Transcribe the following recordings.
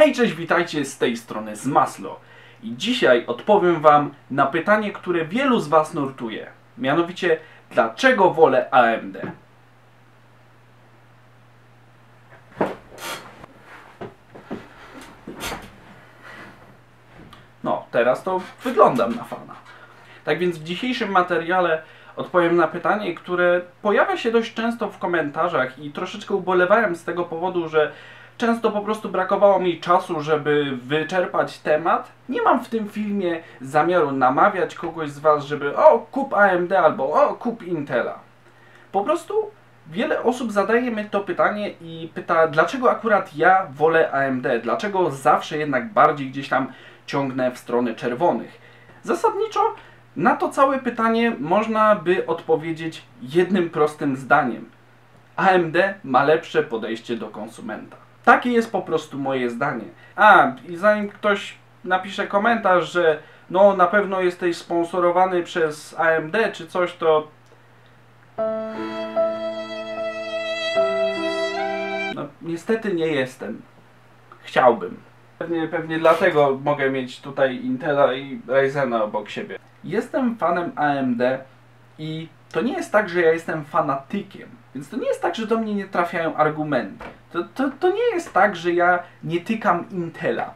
Hej, cześć, witajcie z tej strony z Maslo. I dzisiaj odpowiem Wam na pytanie, które wielu z Was nurtuje. Mianowicie, dlaczego wolę AMD? No, teraz to wyglądam na fana. Tak więc w dzisiejszym materiale odpowiem na pytanie, które pojawia się dość często w komentarzach i troszeczkę ubolewałem z tego powodu, że często po prostu brakowało mi czasu, żeby wyczerpać temat. Nie mam w tym filmie zamiaru namawiać kogoś z Was, żeby kup AMD albo kup Intela. Po prostu wiele osób zadaje mi to pytanie i pyta, dlaczego akurat ja wolę AMD, dlaczego zawsze jednak bardziej gdzieś tam ciągnę w stronę czerwonych. Zasadniczo na to całe pytanie można by odpowiedzieć jednym prostym zdaniem. AMD ma lepsze podejście do konsumenta. Takie jest po prostu moje zdanie. I zanim ktoś napisze komentarz, że no na pewno jesteś sponsorowany przez AMD czy coś, to no niestety nie jestem. Chciałbym. Pewnie dlatego mogę mieć tutaj Intela i Ryzena obok siebie. Jestem fanem AMD i to nie jest tak, że ja jestem fanatykiem. Więc to nie jest tak, że do mnie nie trafiają argumenty. To nie jest tak, że ja nie tykam Intela.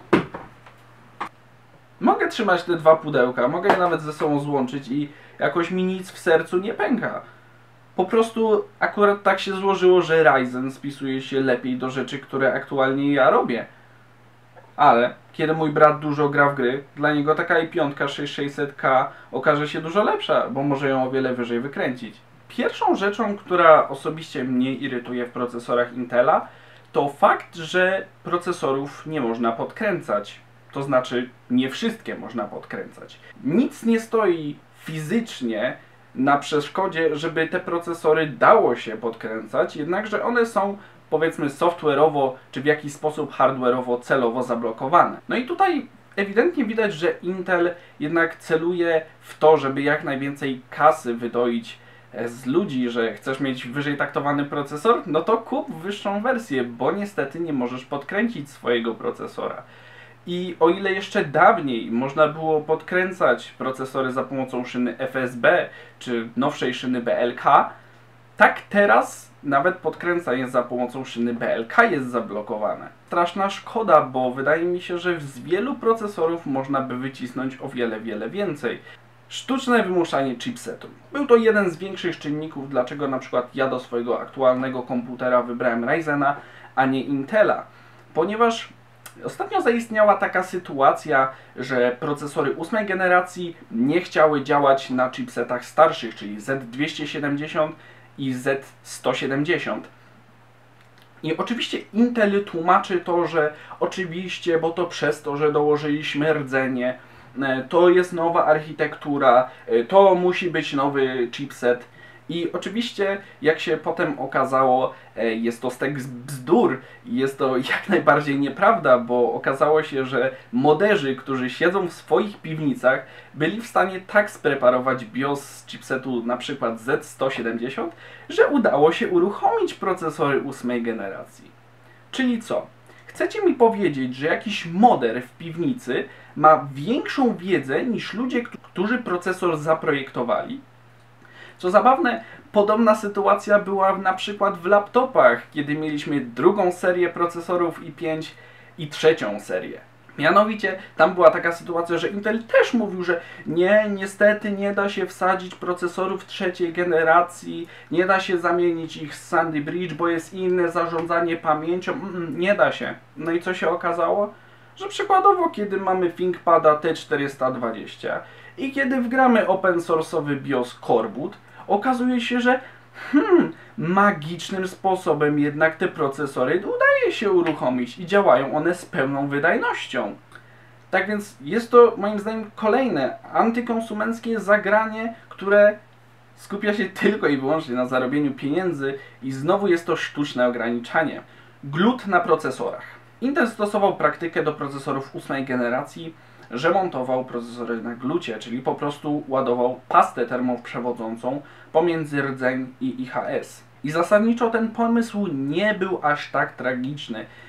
Mogę trzymać te dwa pudełka, mogę je nawet ze sobą złączyć i jakoś mi nic w sercu nie pęka. Po prostu akurat tak się złożyło, że Ryzen spisuje się lepiej do rzeczy, które aktualnie ja robię. Ale kiedy mój brat dużo gra w gry, dla niego taka i5 6600K okaże się dużo lepsza, bo może ją o wiele wyżej wykręcić. Pierwszą rzeczą, która osobiście mnie irytuje w procesorach Intela, to fakt, że procesorów nie można podkręcać. To znaczy, nie wszystkie można podkręcać. Nic nie stoi fizycznie na przeszkodzie, żeby te procesory dało się podkręcać, jednakże one są, powiedzmy, software'owo czy w jakiś sposób hardware'owo celowo zablokowane. No i tutaj ewidentnie widać, że Intel jednak celuje w to, żeby jak najwięcej kasy wydoić z ludzi, że chcesz mieć wyżej taktowany procesor, no to kup wyższą wersję, bo niestety nie możesz podkręcić swojego procesora. I o ile jeszcze dawniej można było podkręcać procesory za pomocą szyny FSB czy nowszej szyny BLK, tak teraz nawet podkręcanie za pomocą szyny BLK jest zablokowane. Straszna szkoda, bo wydaje mi się, że z wielu procesorów można by wycisnąć o wiele więcej. Sztuczne wymuszanie chipsetu. Był to jeden z większych czynników, dlaczego na przykład ja do swojego aktualnego komputera wybrałem Ryzena, a nie Intela. Ponieważ ostatnio zaistniała taka sytuacja, że procesory 8 generacji nie chciały działać na chipsetach starszych, czyli Z270 i Z170. I oczywiście Intel tłumaczy to, że oczywiście, bo to przez to, że dołożyliśmy rdzenie, to jest nowa architektura, to musi być nowy chipset. I oczywiście, jak się potem okazało, jest to stek bzdur i jest to jak najbardziej nieprawda, bo okazało się, że moderzy, którzy siedzą w swoich piwnicach, byli w stanie tak spreparować BIOS z chipsetu na przykład Z170, że udało się uruchomić procesory 8 generacji. Czyli co? Chcecie mi powiedzieć, że jakiś moder w piwnicy ma większą wiedzę niż ludzie, którzy procesor zaprojektowali? Co zabawne, podobna sytuacja była na przykład w laptopach, kiedy mieliśmy drugą serię procesorów i5 i trzecią serię. Mianowicie tam była taka sytuacja, że Intel też mówił, że niestety nie da się wsadzić procesorów trzeciej generacji, nie da się zamienić ich z Sandy Bridge, bo jest inne zarządzanie pamięcią, nie da się. No i co się okazało? Że przykładowo, kiedy mamy ThinkPada T420 i kiedy wgramy open source'owy BIOS Coreboot, okazuje się, że magicznym sposobem jednak te procesory udaje się uruchomić i działają one z pełną wydajnością. Tak więc jest to moim zdaniem kolejne antykonsumenckie zagranie, które skupia się tylko i wyłącznie na zarobieniu pieniędzy i znowu jest to sztuczne ograniczanie. Glut na procesorach. Intel stosował praktykę do procesorów 8 generacji, że montował procesory na glucie, czyli po prostu ładował pastę termoprzewodzącą pomiędzy rdzeń i IHS. I zasadniczo ten pomysł nie był aż tak tragiczny,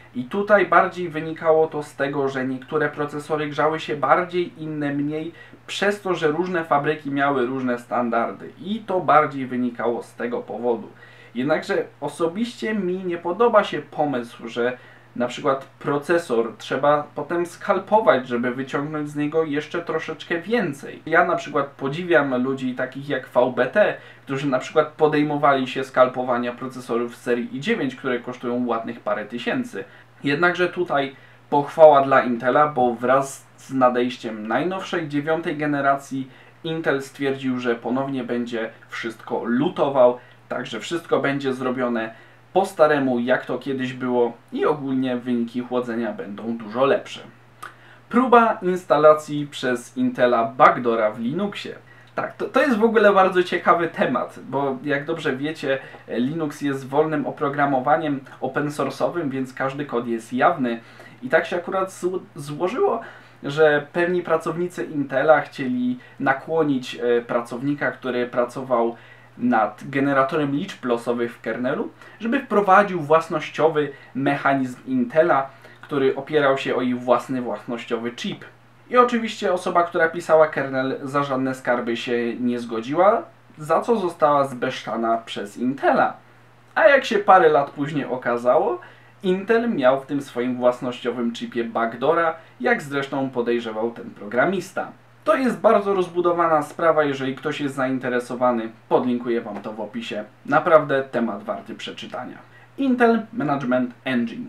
I tutaj bardziej wynikało to z tego, że niektóre procesory grzały się bardziej, inne mniej, przez to, że różne fabryki miały różne standardy. I to bardziej wynikało z tego powodu. Jednakże osobiście mi nie podoba się pomysł, że na przykład procesor trzeba potem skalpować, żeby wyciągnąć z niego jeszcze troszeczkę więcej. Ja na przykład podziwiam ludzi takich jak VBT, którzy na przykład podejmowali się skalpowania procesorów z serii i9, które kosztują ładnych parę tysięcy. Jednakże tutaj pochwała dla Intela, bo wraz z nadejściem najnowszej 9. generacji Intel stwierdził, że ponownie będzie wszystko lutował, także wszystko będzie zrobione po staremu, jak to kiedyś było, i ogólnie wyniki chłodzenia będą dużo lepsze. Próba instalacji przez Intela backdoora w Linuxie. Tak, to jest w ogóle bardzo ciekawy temat, bo jak dobrze wiecie, Linux jest wolnym oprogramowaniem open source'owym, więc każdy kod jest jawny. I tak się akurat złożyło, że pewni pracownicy Intela chcieli nakłonić pracownika, który pracował nad generatorem liczb losowych w kernelu, żeby wprowadził własnościowy mechanizm Intela, który opierał się o ich własny własnościowy chip. I oczywiście osoba, która pisała kernel, za żadne skarby się nie zgodziła, za co została zbesztana przez Intela. A jak się parę lat później okazało, Intel miał w tym swoim własnościowym chipie backdoora, jak zresztą podejrzewał ten programista. To jest bardzo rozbudowana sprawa, jeżeli ktoś jest zainteresowany, podlinkuję Wam to w opisie. Naprawdę temat warty przeczytania. Intel Management Engine.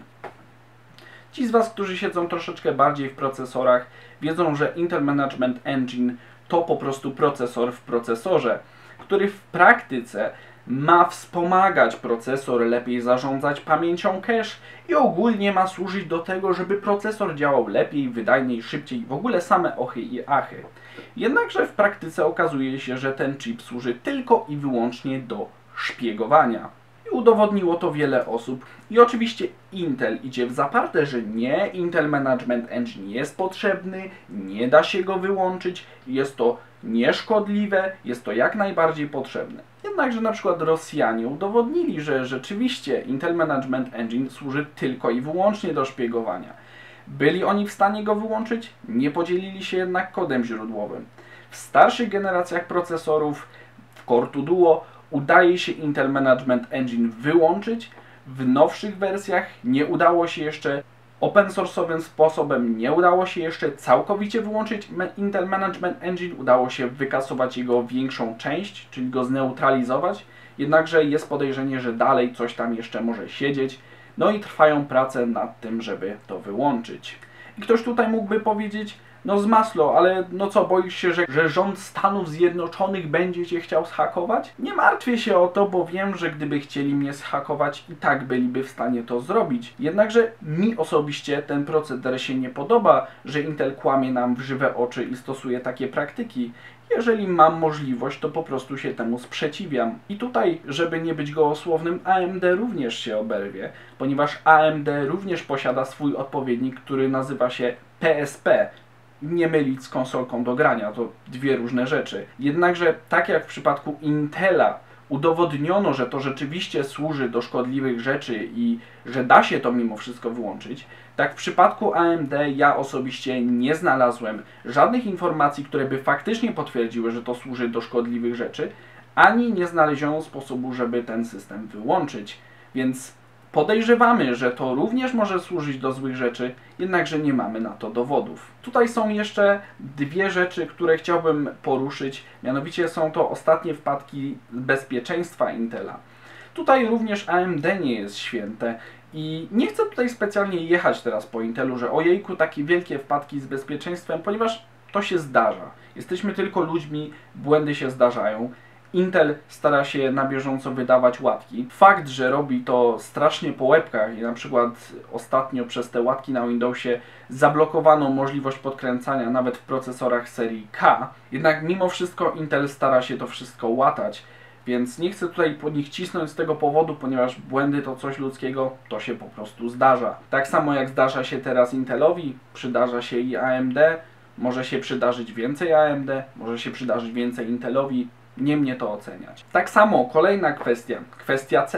Ci z Was, którzy siedzą troszeczkę bardziej w procesorach, wiedzą, że Intel Management Engine to po prostu procesor w procesorze, który w praktyce ma wspomagać procesor, lepiej zarządzać pamięcią cache i ogólnie ma służyć do tego, żeby procesor działał lepiej, wydajniej, szybciej, w ogóle same ochy i achy. Jednakże w praktyce okazuje się, że ten chip służy tylko i wyłącznie do szpiegowania. I udowodniło to wiele osób. I oczywiście Intel idzie w zaparte, że nie, Intel Management Engine jest potrzebny, nie da się go wyłączyć, jest to nieszkodliwe, jest to jak najbardziej potrzebne. Jednakże na przykład Rosjanie udowodnili, że rzeczywiście Intel Management Engine służy tylko i wyłącznie do szpiegowania. Byli oni w stanie go wyłączyć? Nie podzielili się jednak kodem źródłowym. W starszych generacjach procesorów, w Core 2 Duo, udaje się Intel Management Engine wyłączyć. W nowszych wersjach nie udało się jeszcze open source'owym sposobem, nie udało się jeszcze całkowicie wyłączyć Intel Management Engine. Udało się wykasować jego większą część, czyli go zneutralizować. Jednakże jest podejrzenie, że dalej coś tam jeszcze może siedzieć. No i trwają prace nad tym, żeby to wyłączyć. I ktoś tutaj mógłby powiedzieć, no z masło, ale no co, boisz się, że rząd Stanów Zjednoczonych będzie cię chciał zhakować? Nie martwię się o to, bo wiem, że gdyby chcieli mnie zhakować, i tak byliby w stanie to zrobić. Jednakże mi osobiście ten proceder się nie podoba, że Intel kłamie nam w żywe oczy i stosuje takie praktyki. Jeżeli mam możliwość, to po prostu się temu sprzeciwiam. I tutaj, żeby nie być gołosłownym, AMD również się oberwie, ponieważ AMD również posiada swój odpowiednik, który nazywa się PSP. Nie mylić z konsolką do grania, to dwie różne rzeczy. Jednakże, tak jak w przypadku Intela udowodniono, że to rzeczywiście służy do szkodliwych rzeczy i że da się to mimo wszystko wyłączyć, tak w przypadku AMD ja osobiście nie znalazłem żadnych informacji, które by faktycznie potwierdziły, że to służy do szkodliwych rzeczy, ani nie znaleziono sposobu, żeby ten system wyłączyć. Więc podejrzewamy, że to również może służyć do złych rzeczy, jednakże nie mamy na to dowodów. Tutaj są jeszcze dwie rzeczy, które chciałbym poruszyć, mianowicie są to ostatnie wpadki bezpieczeństwa Intela. Tutaj również AMD nie jest święte i nie chcę tutaj specjalnie jechać teraz po Intelu, że ojejku, takie wielkie wpadki z bezpieczeństwem, ponieważ to się zdarza. Jesteśmy tylko ludźmi, błędy się zdarzają. Intel stara się na bieżąco wydawać łatki. Fakt, że robi to strasznie po łebkach i na przykład ostatnio przez te łatki na Windowsie zablokowano możliwość podkręcania nawet w procesorach serii K. Jednak mimo wszystko Intel stara się to wszystko łatać, więc nie chcę tutaj po nich cisnąć z tego powodu, ponieważ błędy to coś ludzkiego, to się po prostu zdarza. Tak samo jak zdarza się teraz Intelowi, przydarza się i AMD, może się przydarzyć więcej AMD, może się przydarzyć więcej Intelowi. Nie mnie to oceniać. Tak samo kolejna kwestia cen.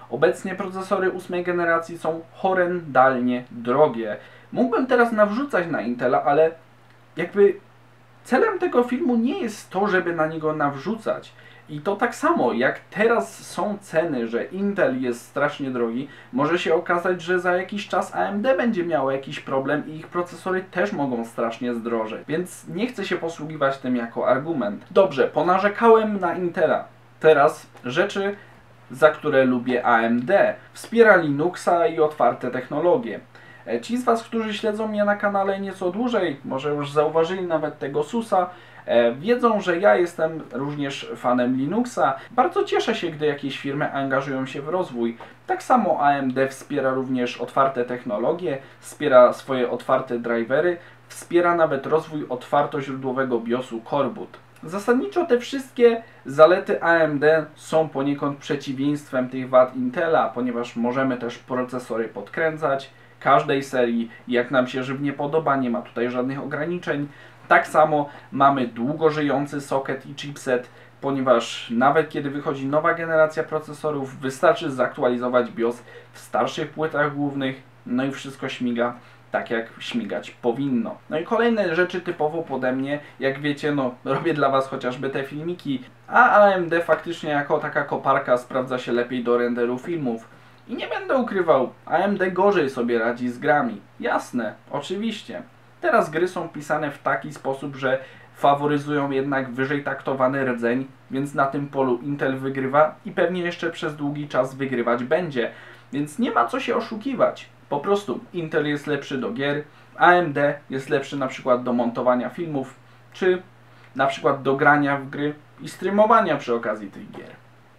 Obecnie procesory 8 generacji są horrendalnie drogie. Mógłbym teraz nawrzucać na Intela, ale jakby celem tego filmu nie jest to, żeby na niego nawrzucać. I to tak samo, jak teraz są ceny, że Intel jest strasznie drogi, może się okazać, że za jakiś czas AMD będzie miało jakiś problem i ich procesory też mogą strasznie zdrożeć. Więc nie chcę się posługiwać tym jako argument. Dobrze, ponarzekałem na Intela. Teraz rzeczy, za które lubię AMD. Wspiera Linuxa i otwarte technologie. Ci z Was, którzy śledzą mnie na kanale nieco dłużej, może już zauważyli nawet tego SUSa, wiedzą, że ja jestem również fanem Linuxa. Bardzo cieszę się, gdy jakieś firmy angażują się w rozwój. Tak samo AMD wspiera również otwarte technologie, wspiera swoje otwarte drivery, wspiera nawet rozwój otwartoźródłowego BIOSu Coreboot. Zasadniczo te wszystkie zalety AMD są poniekąd przeciwieństwem tych wad Intela, ponieważ możemy też procesory podkręcać każdej serii, jak nam się żywnie podoba, nie ma tutaj żadnych ograniczeń. Tak samo mamy długo żyjący socket i chipset, ponieważ nawet kiedy wychodzi nowa generacja procesorów, wystarczy zaktualizować BIOS w starszych płytach głównych, no i wszystko śmiga tak, jak śmigać powinno. No i kolejne rzeczy typowo pode mnie, jak wiecie, no robię dla Was chociażby te filmiki, a AMD faktycznie jako taka koparka sprawdza się lepiej do renderu filmów. I nie będę ukrywał, AMD gorzej sobie radzi z grami. Jasne, oczywiście. Teraz gry są pisane w taki sposób, że faworyzują jednak wyżej taktowany rdzeń, więc na tym polu Intel wygrywa i pewnie jeszcze przez długi czas wygrywać będzie. Więc nie ma co się oszukiwać. Po prostu Intel jest lepszy do gier, AMD jest lepszy na przykład do montowania filmów, czy na przykład do grania w gry i streamowania przy okazji tych gier.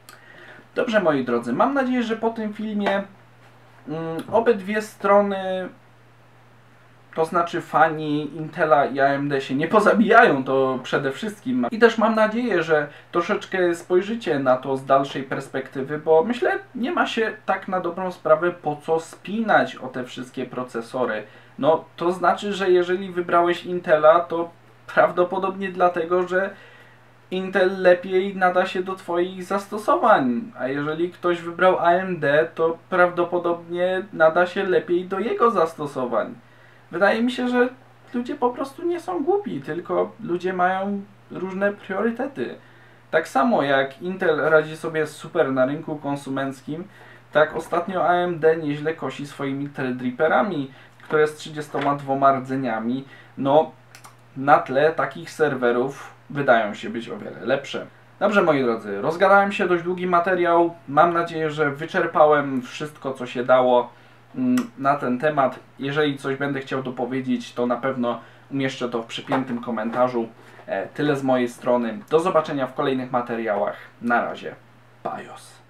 Dobrze, moi drodzy, mam nadzieję, że po tym filmie obydwie strony, to znaczy fani Intela i AMD się nie pozabijają, to przede wszystkim. I też mam nadzieję, że troszeczkę spojrzycie na to z dalszej perspektywy, bo myślę, nie ma się tak na dobrą sprawę po co spinać o te wszystkie procesory. No, to znaczy, że jeżeli wybrałeś Intela, to prawdopodobnie dlatego, że Intel lepiej nada się do Twoich zastosowań, a jeżeli ktoś wybrał AMD, to prawdopodobnie nada się lepiej do jego zastosowań. Wydaje mi się, że ludzie po prostu nie są głupi, tylko ludzie mają różne priorytety. Tak samo jak Intel radzi sobie super na rynku konsumenckim, tak ostatnio AMD nieźle kosi swoimi Threadripperami, które z 32 rdzeniami, no na tle takich serwerów wydają się być o wiele lepsze. Dobrze, moi drodzy, rozgadałem się, dość długi materiał. Mam nadzieję, że wyczerpałem wszystko, co się dało na ten temat. Jeżeli coś będę chciał dopowiedzieć, to na pewno umieszczę to w przypiętym komentarzu. Tyle z mojej strony. Do zobaczenia w kolejnych materiałach. Na razie. BIOS.